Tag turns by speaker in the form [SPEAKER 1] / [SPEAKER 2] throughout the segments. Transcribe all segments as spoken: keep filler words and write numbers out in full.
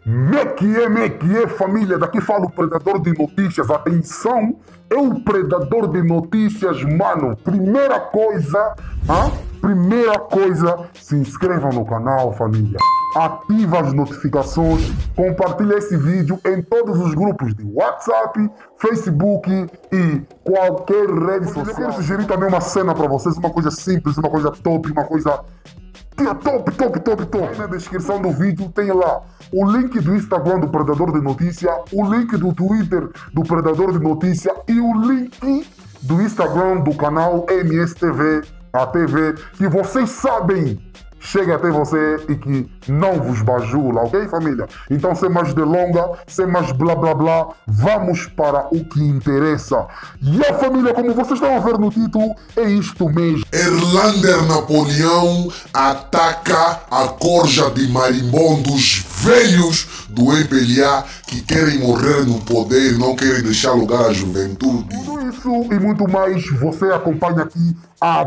[SPEAKER 1] Me que é, me que é, família, daqui fala o Predador de Notícias. Atenção, é o Predador de Notícias, mano. Primeira coisa, ah? Primeira coisa, se inscrevam no canal, família. Ativa as notificações, compartilha esse vídeo em todos os grupos de WhatsApp, Facebook e qualquer rede social. Eu quero sugerir também uma cena para vocês, uma coisa simples, uma coisa top, uma coisa... Top, top, top, top. Na descrição do vídeo tem lá o link do Instagram do Predador de Notícia, o link do Twitter do Predador de Notícia e o link do Instagram do canal M S T V, a T V, que vocês sabem chega até você e que não vos bajula, ok, família? Então, sem mais delonga, sem mais blá blá blá, vamos para o que interessa. E a família, como vocês estão a ver no título, é isto mesmo.
[SPEAKER 2] Erlander Napoleão ataca a corja de marimbondos velhos do M P L A que querem morrer no poder e não querem deixar lugar à juventude.
[SPEAKER 1] Tudo isso e muito mais você acompanha aqui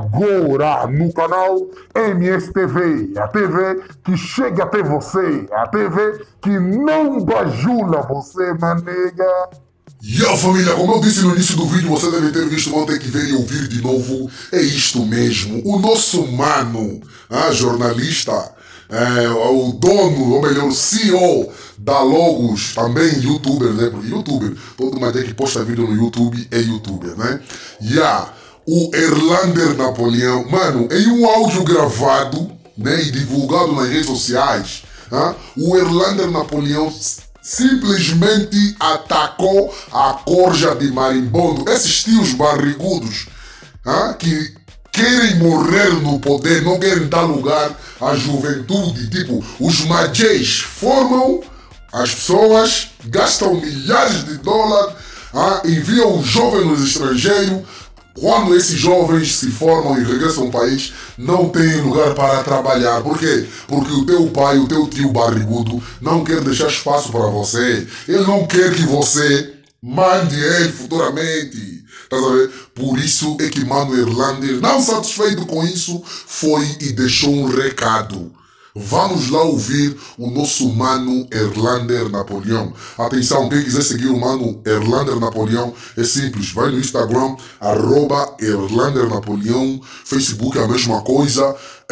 [SPEAKER 1] agora no canal M S T V, a T V que chega até você, a T V que não bajula você, manega.
[SPEAKER 2] E a família, como eu disse no início do vídeo, você deve ter visto, vão ter que ver e ouvir de novo. É isto mesmo, o nosso mano, ah, jornalista, é, o dono, ou melhor, C E O da Logos, também youtuber, né? Porque youtuber, todo mundo que posta vídeo no YouTube é youtuber, né? Yeah. O Erlander Napoleão, mano, em um áudio gravado, né, e divulgado nas redes sociais, hein, o Erlander Napoleão simplesmente atacou a corja de marimbondo, esses tios barrigudos, hein, que querem morrer no poder, não querem dar lugar à juventude. Tipo, os majês formam as pessoas, gastam milhares de dólares, hein, enviam os jovens no estrangeiro. Quando esses jovens se formam e regressam ao país, não têm lugar para trabalhar. Por quê? Porque o teu pai, o teu tio barrigudo, não quer deixar espaço para você. Ele não quer que você mande ele futuramente. Tá sabendo? Por isso é que Mano Erlander, não satisfeito com isso, foi e deixou um recado. Vamos lá ouvir o nosso Mano Erlander Napoleão. Atenção, quem quiser seguir o Mano Erlander Napoleão é simples. Vai no Instagram, arroba Erlander Napoleão. Facebook é a mesma coisa.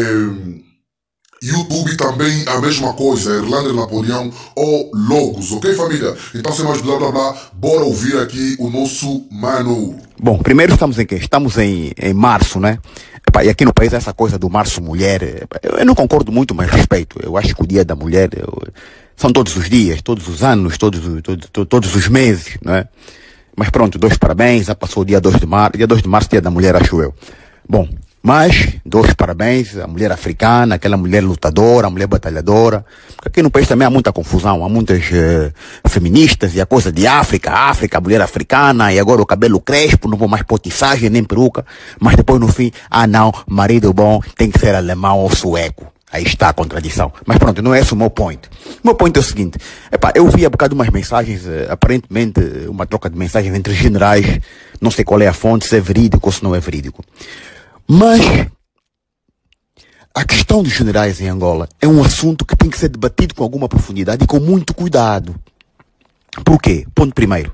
[SPEAKER 2] É... YouTube também a mesma coisa. Erlander Napoleão ou Logos. Ok, família? Então, sem mais blá blá blá, bora ouvir aqui o nosso Mano.
[SPEAKER 3] Bom, primeiro estamos em quê? Estamos em, em março, né? Epá, e aqui no país essa coisa do março mulher, epá, eu não concordo muito, mas respeito. Eu acho que o dia da mulher eu, são todos os dias, todos os anos, todos, todos, todos os meses, não é? Mas pronto, dois parabéns, já passou o dia dois de março, dia dois de março, dia da mulher, acho eu. Bom, mas, dois parabéns, a mulher africana, aquela mulher lutadora, a mulher batalhadora. Porque aqui no país também há muita confusão, há muitas uh, feministas e a coisa de África, África, mulher africana, e agora o cabelo crespo, não vou mais pôr tiçagem nem peruca, mas depois no fim, ah não, marido bom tem que ser alemão ou sueco. Aí está a contradição. Mas pronto, não é esse o meu point. O meu point é o seguinte, epá, eu vi há bocado umas mensagens, uh, aparentemente uma troca de mensagens entre generais, não sei qual é a fonte, se é verídico ou se não é verídico. Mas a questão dos generais em Angola é um assunto que tem que ser debatido com alguma profundidade e com muito cuidado. Por quê? Ponto primeiro.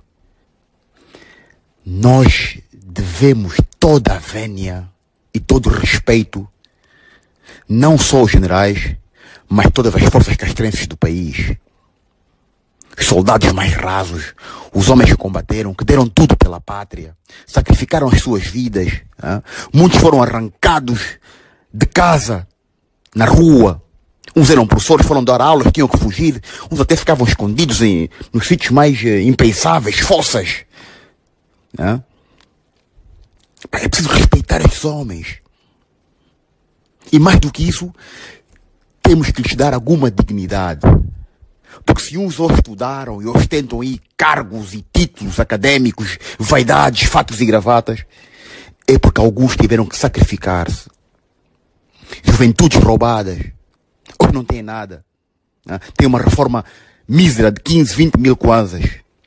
[SPEAKER 3] Nós devemos toda a vénia e todo o respeito, não só aos generais, mas todas as forças castrenses do país. Os soldados mais rasos, os homens que combateram, que deram tudo pela pátria, sacrificaram as suas vidas. Hein? Muitos foram arrancados de casa, na rua. Uns eram professores, foram dar aulas, tinham que fugir. Uns até ficavam escondidos em, nos sítios mais eh, impensáveis, fossas. Hein? É preciso respeitar esses homens. E mais do que isso, temos que lhes dar alguma dignidade. Porque se uns hoje estudaram e ostentam aí cargos e títulos académicos, vaidades, fatos e gravatas, é porque alguns tiveram que sacrificar-se. Juventudes roubadas, hoje não têm nada. Né? Tem uma reforma mísera de quinze, vinte mil kwanzas.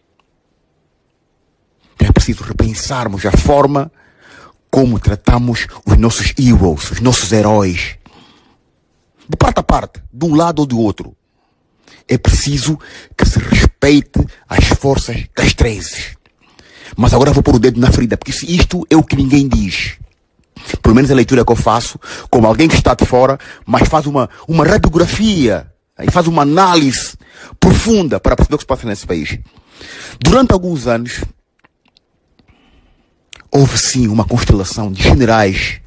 [SPEAKER 3] É preciso repensarmos a forma como tratamos os nossos heroes, os nossos heróis. De parte a parte, de um lado ou do outro. É preciso que se respeite as forças castrenses. Mas agora vou pôr o dedo na ferida, porque isto é o que ninguém diz. Pelo menos a leitura que eu faço, como alguém que está de fora, mas faz uma, uma radiografia e faz uma análise profunda para perceber o que se passa nesse país. Durante alguns anos, houve sim uma constelação de generais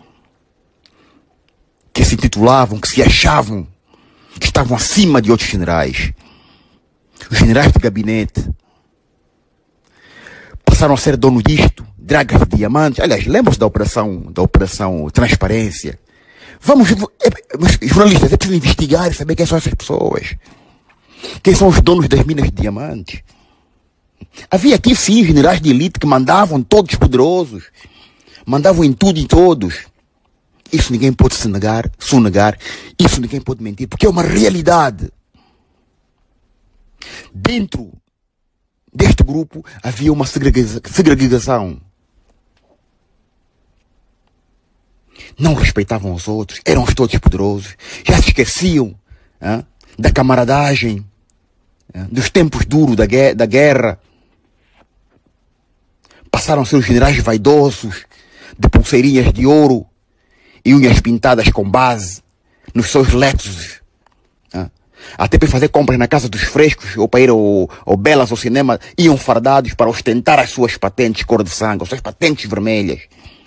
[SPEAKER 3] que se titulavam, que se achavam que estavam acima de outros generais. Os generais de gabinete passaram a ser donos disto, dragas de diamantes. Aliás, lembram-se da operação, da operação Transparência? Vamos, é, jornalistas, é preciso investigar e saber quem são essas pessoas. Quem são os donos das minas de diamantes? Havia aqui sim generais de elite que mandavam todos poderosos. Mandavam em tudo e todos. Isso ninguém pode se negar, sonegar. Isso ninguém pode mentir, porque é uma realidade. Dentro deste grupo havia uma segrega- segregação. Não respeitavam os outros, eram os todos poderosos. Já se esqueciam hein, da camaradagem, hein, dos tempos duros da, guerra, da guerra. Passaram a ser os generais vaidosos, de pulseirinhas de ouro e unhas pintadas com base nos seus letos. Hein. Até para fazer compras na casa dos frescos, ou para ir ao, ao Belas, ao cinema, iam fardados para ostentar as suas patentes cor de sangue, as suas patentes vermelhas.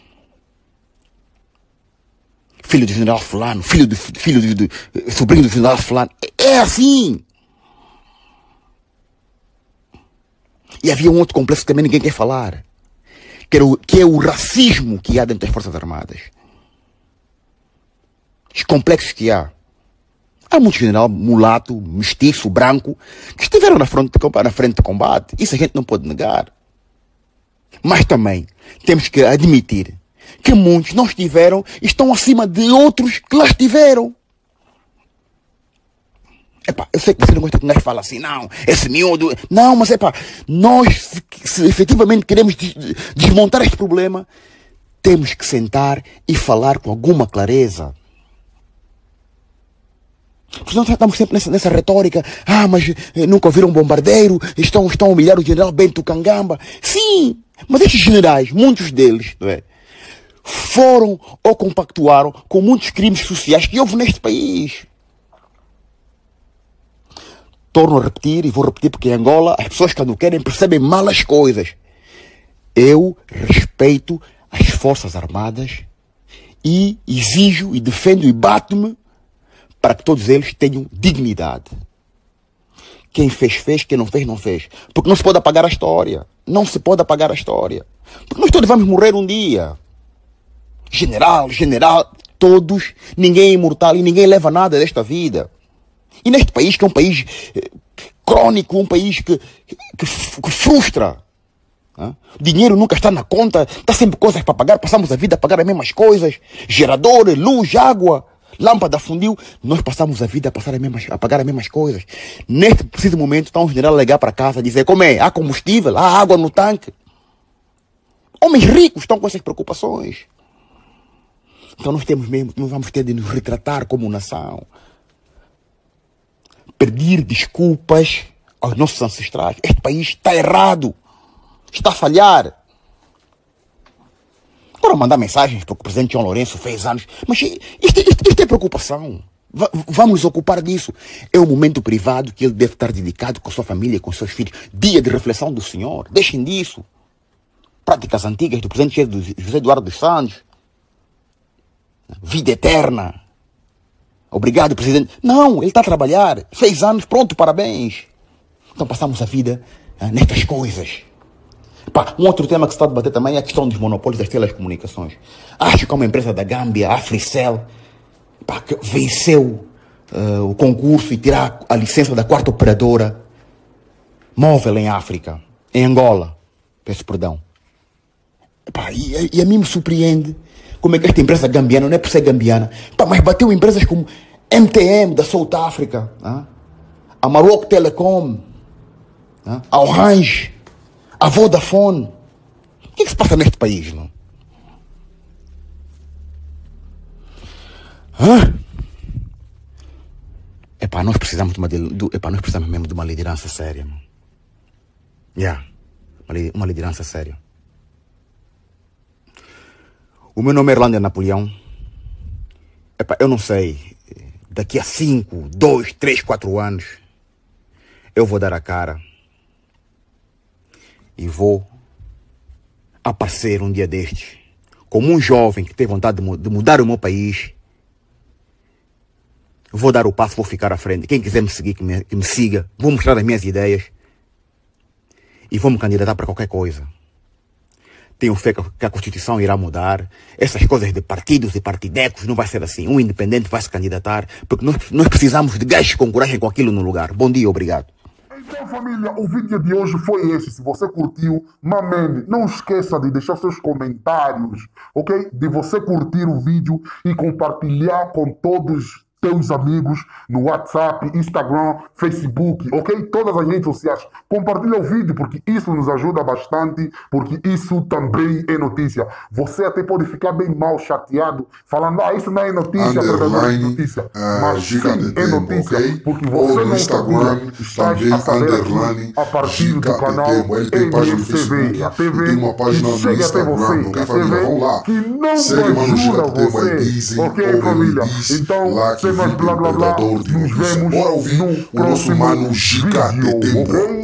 [SPEAKER 3] Filho do general fulano, filho do, filho do, do sobrinho do general fulano. É assim. E havia um outro complexo que também ninguém quer falar, que, era o, que é o racismo que há dentro das Forças Armadas. Os complexos que há. Há muito general mulato, mestiço, branco, que estiveram na frente, de, na frente de combate. Isso a gente não pode negar. Mas também temos que admitir que muitos não estiveram e estão acima de outros que lá estiveram. Epá, eu sei que você não gosta que nós fala assim, não, esse miúdo... Não, mas epá, nós, se, se efetivamente queremos des, desmontar este problema, temos que sentar e falar com alguma clareza. Porque nós estamos sempre nessa, nessa retórica, ah, mas eh, nunca ouviram um bombardeiro, estão, estão a humilhar o general Bento Kangamba. Sim, mas estes generais, muitos deles, não é, foram ou compactuaram com muitos crimes sociais que houve neste país. Torno a repetir, e vou repetir porque em Angola as pessoas quando querem percebem mal as coisas. Eu respeito as Forças Armadas e exijo e defendo e bato-me para que todos eles tenham dignidade. Quem fez, fez. Quem não fez, não fez. Porque não se pode apagar a história. Não se pode apagar a história. Porque nós todos vamos morrer um dia. General, general, todos, ninguém é imortal e ninguém leva nada desta vida. E neste país, que é um país eh, crônico, um país que, que, que frustra. Hein? O dinheiro nunca está na conta, está sempre coisas para pagar, passamos a vida a pagar as mesmas coisas. Gerador, luz, água, lâmpada fundiu. Nós passamos a vida a, passar as mesmas, a pagar as mesmas coisas. Neste preciso momento está um general a ligar para casa, dizer como é, há combustível, há água no tanque. Homens ricos estão com essas preocupações. Então nós temos mesmo, nós vamos ter de nos retratar como nação. Pedir desculpas aos nossos ancestrais. Este país está errado. Está a falhar. Agora mandar mensagens para o presidente João Lourenço fez anos. Mas isto, isto, isto é preocupação. Va vamos nos ocupar disso. É um momento privado que ele deve estar dedicado com a sua família, com os seus filhos. Dia de reflexão do Senhor. Deixem disso. Práticas antigas do presidente José Eduardo dos Santos. Vida eterna. Obrigado, presidente. Não, ele está a trabalhar. Seis anos, pronto, parabéns. Então passamos a vida ah, nestas coisas. Pá, um outro tema que se está a debater também é a questão dos monopólios das telecomunicações. Acho que uma empresa da Gâmbia, a Africell, pá, que venceu uh, o concurso e tirar a licença da quarta operadora móvel em África, em Angola. Peço perdão. Pá, e, e a mim me surpreende como é que esta empresa gambiana, não é por ser gambiana, pá, mas bateu empresas como M T M da South África, ah? A Maroc Telecom, ah? A Orange, a Vodafone. O que é que se passa neste país, não? Hã? Epá, nós precisamos de uma, de, de, epá, nós precisamos mesmo de uma liderança séria, mano. Yeah, uma, uma liderança séria. O meu nome é Erlândia Napoleão. Epá, eu não sei, daqui a cinco, dois, três, quatro anos, eu vou dar a cara e vou aparecer um dia destes como um jovem que tem vontade de, de mudar o meu país. Vou dar o passo, vou ficar à frente. Quem quiser me seguir, que me, que me siga. Vou mostrar as minhas ideias. E vou me candidatar para qualquer coisa. Tenho fé que a Constituição irá mudar. Essas coisas de partidos e partidecos não vai ser assim. Um independente vai se candidatar. Porque nós, nós precisamos de gajos com coragem com aquilo no lugar. Bom dia, obrigado.
[SPEAKER 1] Então, família, o vídeo de hoje foi esse. Se você curtiu, mamene, não esqueça de deixar seus comentários, ok? De você curtir o vídeo e compartilhar com todos teus amigos no WhatsApp, Instagram, Facebook, ok? Todas as redes sociais. Compartilha o vídeo porque isso nos ajuda bastante, porque isso também é notícia. Você até pode ficar bem mal chateado, falando, ah, isso não é notícia, não é notícia.
[SPEAKER 2] Uh,
[SPEAKER 1] Mas sim, é notícia,
[SPEAKER 2] okay?
[SPEAKER 1] porque você não
[SPEAKER 2] Instagram,
[SPEAKER 1] sabia, estás a saber aqui, a partir do canal
[SPEAKER 2] ele tem página no Facebook,
[SPEAKER 1] a T V,
[SPEAKER 2] tem uma página no Instagram,
[SPEAKER 1] você,
[SPEAKER 2] ok, família? Vão lá.
[SPEAKER 1] Que não
[SPEAKER 2] segue
[SPEAKER 1] ajuda você,
[SPEAKER 2] Dizem,
[SPEAKER 1] ok, família? Então,
[SPEAKER 2] lá que
[SPEAKER 1] sem mais blá blá blá, nos vemos
[SPEAKER 2] Bora ouvir
[SPEAKER 1] no
[SPEAKER 2] o nosso
[SPEAKER 1] próximo
[SPEAKER 2] mano Giga
[SPEAKER 1] vídeo,
[SPEAKER 2] de Tempo.
[SPEAKER 1] ok?